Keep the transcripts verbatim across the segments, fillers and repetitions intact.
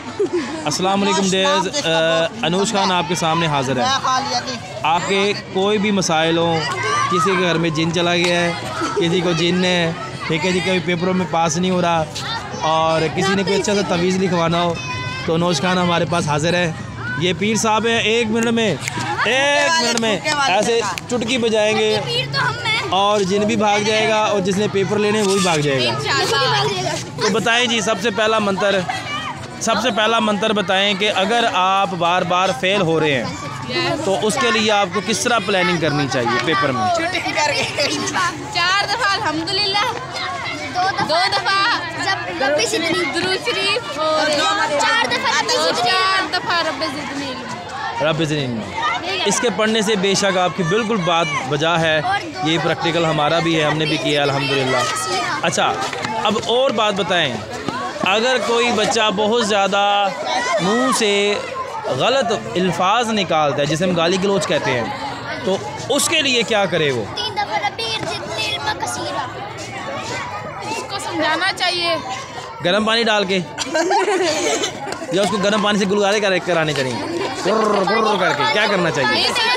अस्सलाम वालेकुम डेज़, अनूश खान आपके सामने हाज़िर है। आपके कोई भी मसाइल हो, किसी के घर में जिन चला गया है, किसी को जिन है, ठीक है जी, कभी पेपरों में पास नहीं हो रहा और किसी ने कोई अच्छा सा तवीज़ लिखवाना हो तो अनूश खान हमारे पास हाज़िर है। ये पीर साहब हैं, एक मिनट में एक मिनट में ऐसे चुटकी बजाएंगे और जिन भी भाग जाएगा और जिसने पेपर लेने वो भी भाग जाएगा। तो बताएं जी, सबसे पहला मंत्र सबसे पहला मंत्र बताएं कि अगर आप बार बार फेल हो रहे हैं तो उसके लिए आपको किस तरह प्लानिंग करनी चाहिए पेपर में? चार दफ़ा अल्हम्दुलिल्लाह, दो दफ़ा रब्बी ज़िदनी दुरूद शरीफ और चार दफ़ा चार दफ़ा रब्बी ज़िदनी रब्बी ज़िदनी। इसके पढ़ने से बेशक आपकी बिल्कुल बात बजा है। ये प्रैक्टिकल हमारा भी है, हमने भी किया अल्हम्दुलिल्लाह। अच्छा, अब और बात बताएं, अगर कोई बच्चा बहुत ज़्यादा मुंह से गलत अल्फाज निकालता है जिसे हम गाली गलौज कहते हैं, तो उसके लिए क्या करे वो? उसको समझाना चाहिए गर्म पानी डाल के या उसको गर्म पानी से गुलगारे कर कराने चाहिए, गुर्र गुर्र करके क्या करना चाहिए?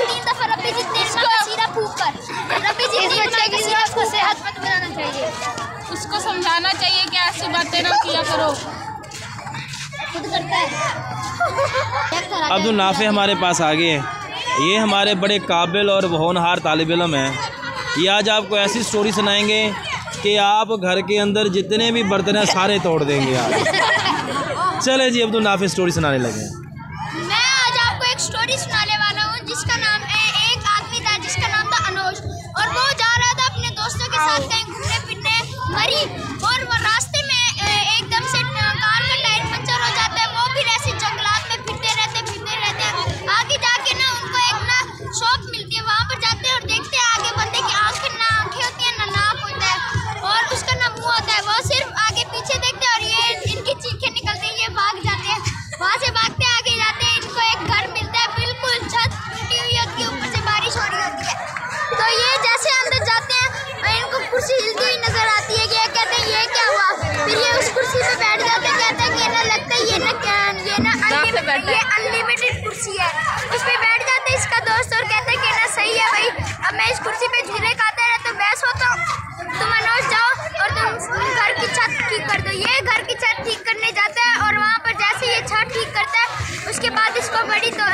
उसको समझाना चाहिए कि ऐसी बातें ना किया करो। अब्दुल नाफे हमारे पास आ गए हैं। ये हमारे बड़े काबिल और होनहार तालिब इल्म हैं। ये आज आपको ऐसी स्टोरी सुनाएंगे कि आप घर के अंदर जितने भी बर्तन हैं सारे तोड़ देंगे आप। चले जी, अब्दुल नाफे स्टोरी सुनाने लगे। मैं आज आपको एक स्टोरी सुनाने वाला हूँ जिसका नाम है, एक आदमी था जिसका नाम था अनोश, और वो जा रहा था अपने दोस्तों के साथ कहीं घूमने फिरने मरी, और वो रास्ते में एकदम से कार का टायर पंचर हो जाता है। वो फिर ऐसे जंगलात में फिरते रहते फिरते रहते हैं। आगे जाके ना उनको एक ना शॉप मिलती है, वहाँ पर जाते हैं और देखते हैं आगे बंदे की आंखें ना आंखें होती है ना नाक होता है और उसका ना मुँह होता है। वो सिर्फ आगे पीछे देखते हैं और ये इनकी चीखें निकलती है, ये भाग जाते हैं। वहाँ से भागते आगे जाते हैं, इनको एक घर मिलता है, बिल्कुल छत टूटी हुई होती है, ऊपर से बारिश हो रही होती है। तो ये जैसे अंदर जाते हैं और इनको कुर्सी हिलती हुई नजर आती है। ये कहते हैं ये क्या हुआ, फिर ये उस कुर्सी पे बैठ जाते हैं। कहते हैं कि ना लगता है ये ना ये ना ये अनलिमिटेड कुर्सी है, उस पर बैठ जाते हैं इसका दोस्त और कहते हैं कि ना सही है भाई, अब मैं इस कुर्सी पे झूले खाते रहते तो बहस होता हूँ, तुम अनोश जाओ और तुम घर की छत ठीक कर दो। ये घर की छत ठीक करने जाता है और वहाँ पर जैसे ये छत ठीक करता है उसके बाद इसको बड़ी तो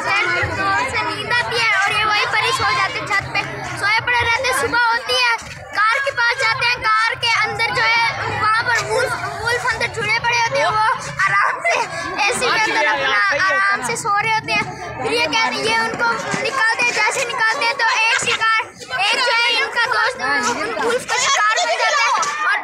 से नींद आती है और ये वहीं पर ही सो जाते हैं, छत पे सोए पड़े रहते। सुबह होती है, कार के पास जाते हैं, कार के अंदर जो है वहाँ पर वुल्फ वुल्फ अंदर जुड़े पड़े होते हैं, वो आराम से एसी के अंदर अपना आराम से सो रहे होते हैं। फिर ये कहते हैं ये उनको निकालते हैं, जैसे निकालते हैं तो एक शिकार एक जो है इनका दोस्त वुल्फ का शिकार बन जाता है और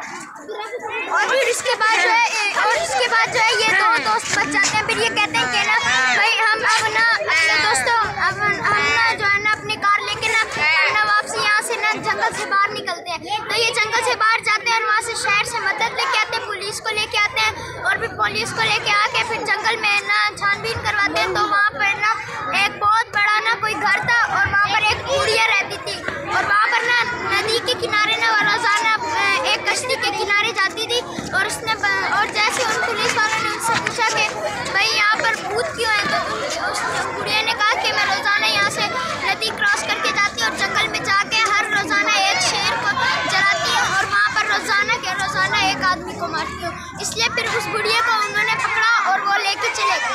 और फिर इसके बाद जो है और इसके बाद जो है ये दो दोस्त बच जाते हैं। फिर ये कहते हैं कि ना भाई हम अब ना अपने दोस्तों अब हम ना जो है ना अपनी कार लेके ना हम ना वापसी यहाँ से ना जंगल से बाहर निकलते हैं। तो ये जंगल से बाहर जाते हैं और वहाँ से शहर से मदद लेके आते हैं, पुलिस को लेके आते हैं और फिर पुलिस को लेके आके फिर जंगल में ना छानबीन करवाते हैं। तो वहाँ पर ना एक बहुत बड़ा ना कोई घर था और वहाँ पर एक बुढ़िया रहती थी और वहाँ पर ना नदी के किनारे ना रोजाना एक कश्ती के किनारे जाती थी और उसने और जैसे उन पुलिस वालों ने उससे पूछा कि भाई यहाँ पर भूत क्यों है, तो उस बुढ़िया ने कहा कि मैं रोजाना यहाँ से नदी क्रॉस करके जाती हूँ और जंगल में जाके हर रोजाना एक शेर को जलाती हूँ और वहाँ पर रोजाना के रोजाना एक आदमी को मारती हूँ। इसलिए फिर उस बुढ़िया को उन्होंने पकड़ा और वो लेके चले गए।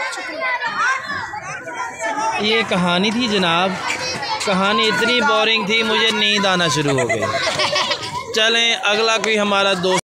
ये कहानी थी जनाब, कहानी इतनी बोरिंग थी मुझे नींद आना शुरू हो गई। चलें अगला कोई हमारा दोस्त